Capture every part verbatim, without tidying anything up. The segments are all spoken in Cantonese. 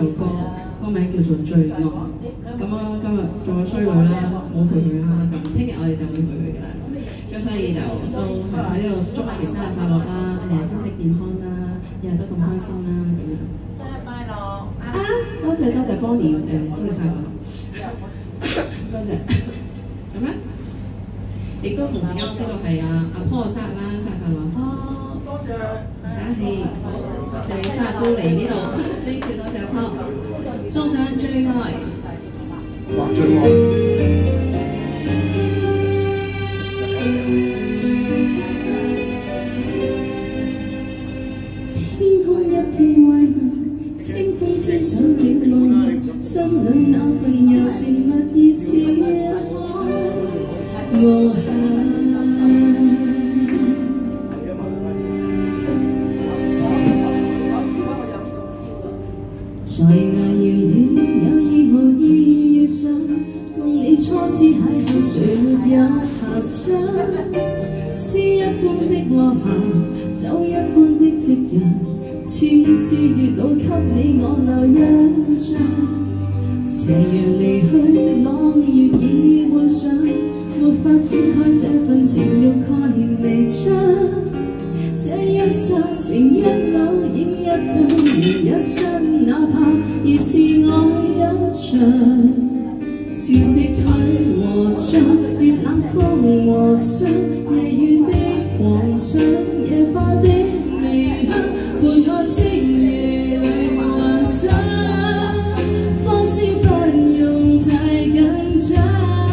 首歌，歌名叫做《最愛》。咁啊，今日做咗衰女啦，冇陪佢啦，咁聽日我哋就會陪佢嘅啦。咁所以就都係喺呢度祝媽咪生日快樂啦，誒身體健康啦，日日都咁開心啦咁樣。 生日快樂！ 啊，多謝多謝 Bonnie 誒，祝你生日快樂，多謝。咁咧，亦都同時間知道係阿阿 Paul 生日啦，生日快樂！哦，多謝。唔使客氣，好，多謝你生日都嚟呢度 ，thank you 多謝 Paul， 送上最愛。哇，最愛！天空一片蔚藍，清風添上了浪漫，心裏那份柔情蜜意似海無限。在那遙遠有意無意遇上，共你初次邂逅，誰沒有遐想？詩一般的落霞，酒一般的夕陽，似是月老給你我留印象。斜陽離去，朗月已換上，沒法掩蓋這份情慾蓋彌彰。這一剎情一縷影一對，人一生哪怕熱熾愛一場。潮汐退和漲，月冷風和霜，夜雨的狂想，野花的微香，陪我星夜裏幻想，方知不用太緊張，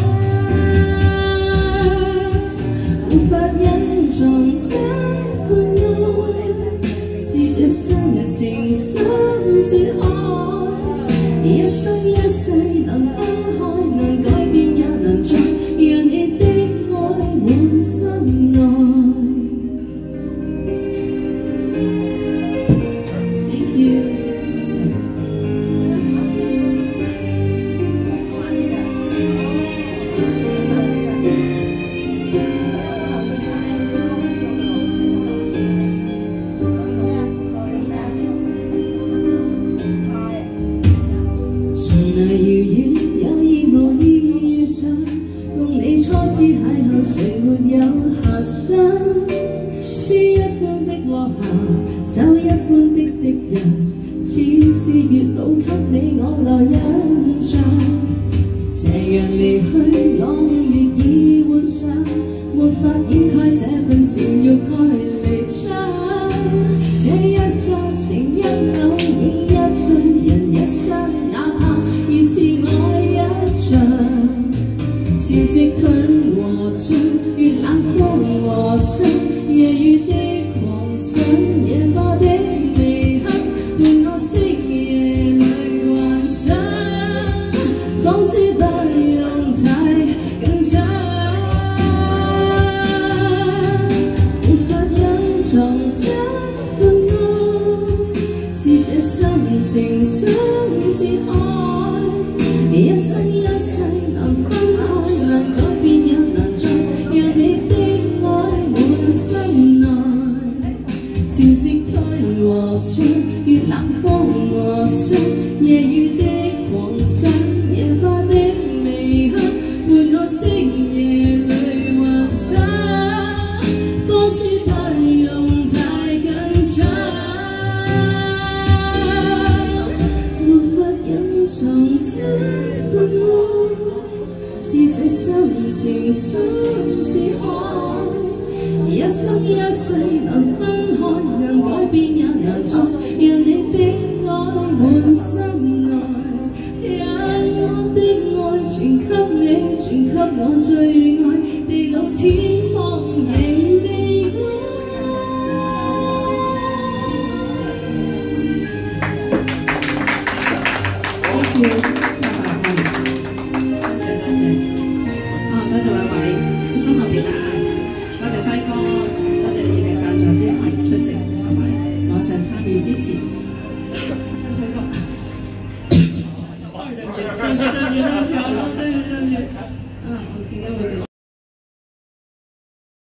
沒法隱藏這份愛，是這生情深似海，一生一世能分開，能改變也能再讓你的愛滿心內。Thank you。那遙遠有意無意遇上，共你初次邂逅，誰沒有遐想？詩一般的落霞，酒一般的夕陽，似是月老給你我留印象。斜陽離去，朗月已換上，沒法掩蓋這份情慾蓋彌彰。這一剎情一縷影一對，人一生哪怕熱熾愛一場，潮汐退和漲，月冷風和霜，夜雨的狂想，野花的微香，伴我星夜裏幻想，方知不用太緊張，沒法隱藏這份愛，是這生情深似海。一生一世能分開，能改變也能再讓你的愛滿心內。潮汐退和漲，月冷風和霜，夜雨